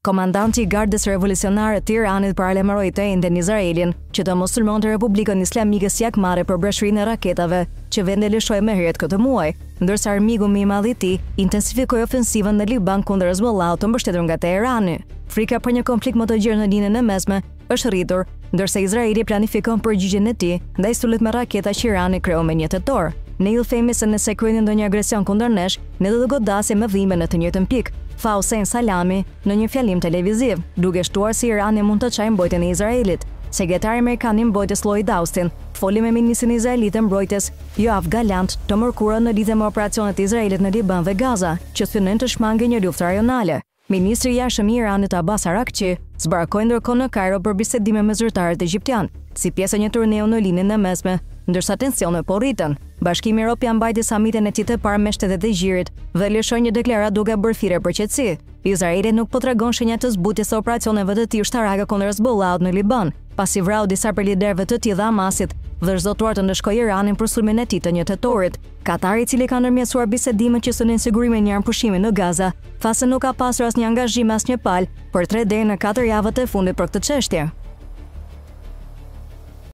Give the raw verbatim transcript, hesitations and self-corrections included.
Komandanti i Gardës Revolucionare të Iranit paralajmëroi të enden Izraelin që të mos sulmonte Republikën Islamike si akmare për breshrinë e raketave që vendi lëshoi më herët këtë muaj, ndërsa armiku më i madh i tij intensifikoi ofensivën në Liban kundër Hezbollahut të mbështetur nga Teherani. Frika për një konflikt më të gjerë në linjën e mesme është rritur, ndërsa Izraeli planifikon përgjigjen e tij ndaj sulmit me raketa që Irani kreu me një tetor. Ne ju themi se nëse kryeni ndonjë agresion kundër nesh, ne do të godasim me dhimbje në të njëjtën pikë, tha Hossein Salami në një fjalim televiziv, duke shtuar se Irani mund të çajë mbrojtjen e Izraelit. Sekretari amerikan i mbrojtjes Lloyd Austin foli me ministrin izraelit të mbrojtjes Yoav Gallant të mërkurën në lidhje me operacionet e Izraelit në Liban dhe Gaza, që synojnë të shmangë një luftë rajonale. Ministri i jashtëm i Iranit Abbas Araghchi zbarkoi ndërkohë në Kairo për bisedime me zyrtarët egjiptian, si pjesë e një turneu në linjën e mesme, ndërsa tensionet po rriten. Bashkimi Evropian mbajti samitin e tij të parë me Shtetet e Gjirit dhe lëshoi një deklaratë duke bërë thirrje për qetësi. Izraeli nuk po tregon shenja të zbutjes së operacioneve të tij ushtarake kundër Hezbollahut në Liban, pasi vrau disa prej liderëve të tij dhe Hamasit dhe është zotuar të ndëshkojë Iranin për sulmin e tij të një tetorit. Katari, i cili ka ndërmjetësuar bisedime që synojnë sigurimin e një armpushimi në Gaza, tha se nuk ka pasur asnjë angazhim asnjë palë për tre deri në katër javët e fundit për këtë çështje.